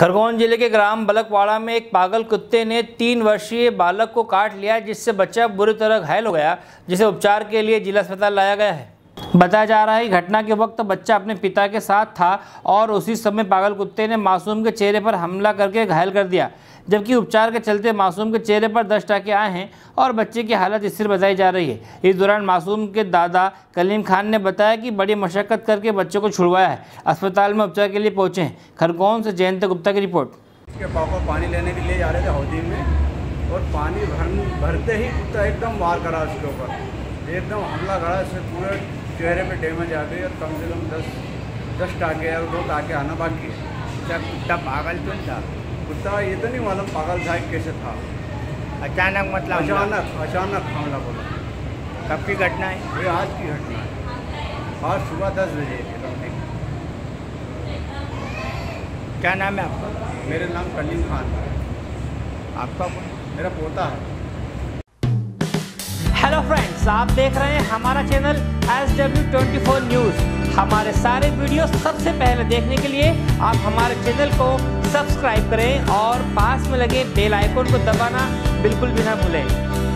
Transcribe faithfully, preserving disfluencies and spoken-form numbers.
खरगोन जिले के ग्राम बलकवाड़ा में एक पागल कुत्ते ने तीन वर्षीय बालक को काट लिया, जिससे बच्चा बुरी तरह घायल हो गया, जिसे उपचार के लिए जिला अस्पताल लाया गया है। बताया जा रहा है कि घटना के वक्त बच्चा अपने पिता के साथ था और उसी समय पागल कुत्ते ने मासूम के चेहरे पर हमला करके घायल कर दिया, जबकि उपचार के चलते मासूम के चेहरे पर दस टाँके आए हैं और बच्चे की हालत स्थिर बताई जा रही है। इस दौरान मासूम के दादा कलीम खान ने बताया कि बड़ी मशक्कत करके बच्चे को छुड़वाया है, अस्पताल में उपचार के लिए पहुंचे हैं। खरगोन से जयंत गुप्ता की रिपोर्ट। उसके पापा पानी लेने के लिए जा रहे थे हौदी में और पानी भर भरते ही कुत्ता एकदम वार करा उसके ऊपर, एकदम हमला करा, उससे पूरे चेहरे पे डैमेज आ गई और कम से कम दस दस टाँके और दो टाँके आना बाकी है। क्या कुत्ता पागल तो था? कुत्ता ये तो नहीं मालूम पागल था कैसे था, अचानक मतलब अचानक अचानक हमला बोला। कब की घटना है? ये आज की घटना है, आज सुबह दस बजे की घटना। क्या नाम है आपका? मेरा नाम कलीम खान है। आपका? मेरा पोता है। हेलो फ्रेंड्स, आप देख रहे हैं हमारा channel S W twenty four news. हमारे सारे वीडियो सबसे पहले देखने के लिए आप हमारे चैनल को सब्सक्राइब करें और पास में लगे बेल आइकन को दबाना बिल्कुल भी ना भूलें।